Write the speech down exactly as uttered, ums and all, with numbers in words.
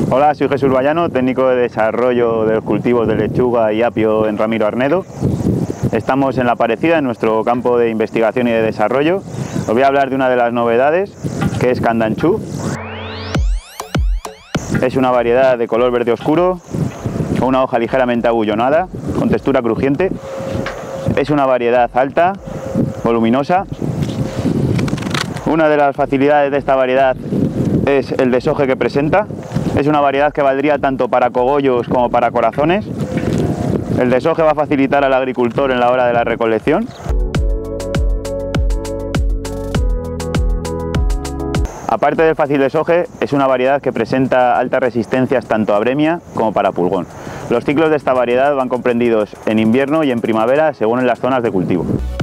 Hola, soy Jesús Vallano, técnico de desarrollo de los cultivos de lechuga y apio en Ramiro Arnedo. Estamos en La Parecida, en nuestro campo de investigación y de desarrollo. Os voy a hablar de una de las novedades, que es Candanchú. Es una variedad de color verde oscuro, con una hoja ligeramente abullonada, con textura crujiente. Es una variedad alta, voluminosa. Una de las facilidades de esta variedad es el desoje que presenta. Es una variedad que valdría tanto para cogollos como para corazones. El desoje va a facilitar al agricultor en la hora de la recolección. Aparte del fácil desoje, es una variedad que presenta altas resistencias tanto a bremia como para pulgón. Los ciclos de esta variedad van comprendidos en invierno y en primavera según en las zonas de cultivo.